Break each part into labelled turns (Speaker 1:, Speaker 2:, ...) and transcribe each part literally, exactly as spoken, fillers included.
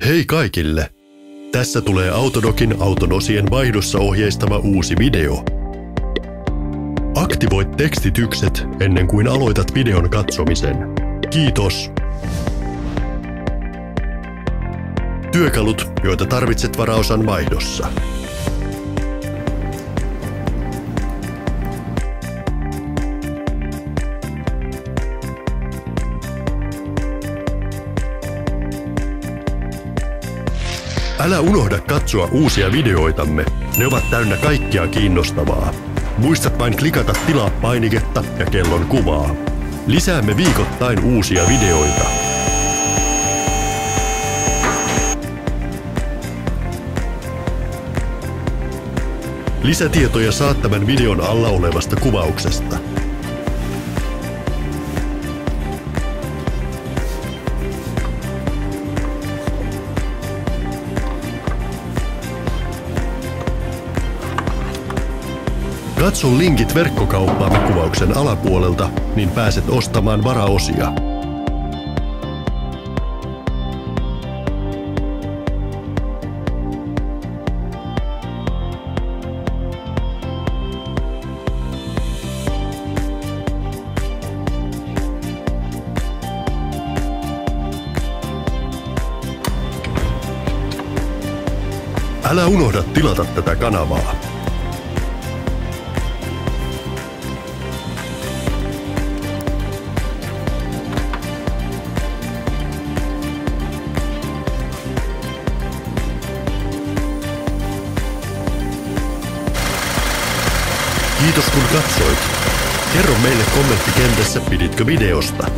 Speaker 1: Hei kaikille! Tässä tulee Autodocin auton osien vaihdossa ohjeistava uusi video. Aktivoi tekstitykset ennen kuin aloitat videon katsomisen. Kiitos! Työkalut, joita tarvitset varaosan vaihdossa. Älä unohda katsoa uusia videoitamme. Ne ovat täynnä kaikkea kiinnostavaa. Muistat vain klikata tilaa painiketta ja kellon kuvaa. Lisäämme viikoittain uusia videoita. Lisätietoja saat tämän videon alla olevasta kuvauksesta. Katso linkit verkkokauppaamme kuvauksen alapuolelta, niin pääset ostamaan varaosia. Älä unohda tilata tätä kanavaa. Kiitos kun katsoit. Kerro meille kommenttikentässä, piditkö videosta.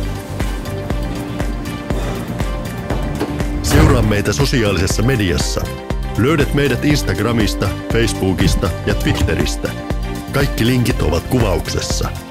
Speaker 1: Seuraa meitä sosiaalisessa mediassa. Löydät meidät Instagramista, Facebookista ja Twitteristä. Kaikki linkit ovat kuvauksessa.